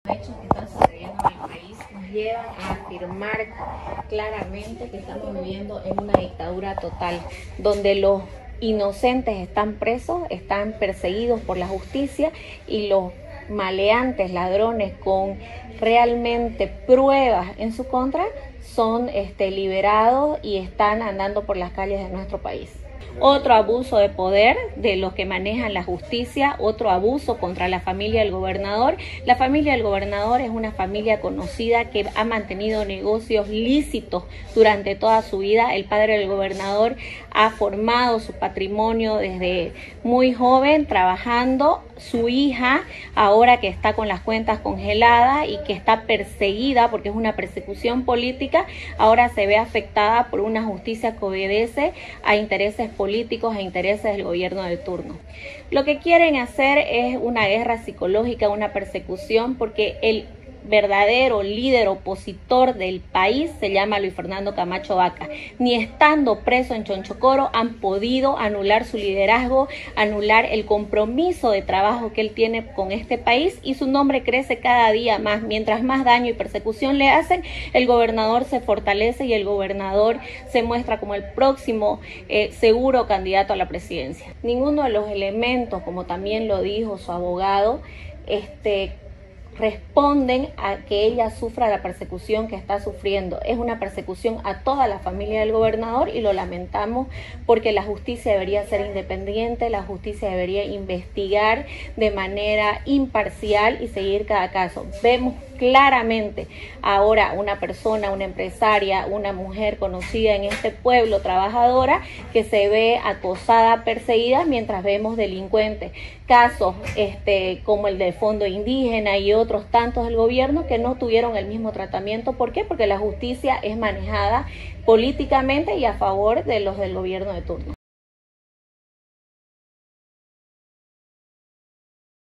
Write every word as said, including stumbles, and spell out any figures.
hechos que están sucediendo en el país nos llevan a afirmar claramente que estamos viviendo en una dictadura total, donde los inocentes están presos, están perseguidos por la justicia y los maleantes, ladrones con realmente pruebas en su contra son este, liberados y están andando por las calles de nuestro país. Otro abuso de poder de los que manejan la justicia, otro abuso contra la familia del gobernador. La familia del gobernador es una familia conocida que ha mantenido negocios lícitos durante toda su vida. El padre del gobernador ha formado su patrimonio desde muy joven trabajando. Su hija, ahora que está con las cuentas congeladas y que está perseguida porque es una persecución política, ahora se ve afectada por una justicia que obedece a intereses políticos e intereses del gobierno de turno. Lo que quieren hacer es una guerra psicológica, una persecución, porque el verdadero líder opositor del país se llama Luis Fernando Camacho Vaca. Ni estando preso en Chonchocoro han podido anular su liderazgo, anular el compromiso de trabajo que él tiene con este país, y su nombre crece cada día más. Mientras más daño y persecución le hacen, el gobernador se fortalece y el gobernador se muestra como el próximo eh, seguro candidato a la presidencia. Ninguno de los elementos, como también lo dijo su abogado, este responden a que ella sufra la persecución que está sufriendo. Es una persecución a toda la familia del gobernador y lo lamentamos, porque la justicia debería ser independiente, la justicia debería investigar de manera imparcial y seguir cada caso. Vemos claramente ahora una persona, una empresaria, una mujer conocida en este pueblo, trabajadora, que se ve acosada, perseguida, mientras vemos delincuentes. Casos este, como el del Fondo Indígena y otros tantos del gobierno que no tuvieron el mismo tratamiento. ¿Por qué? Porque la justicia es manejada políticamente y a favor de los del gobierno de turno.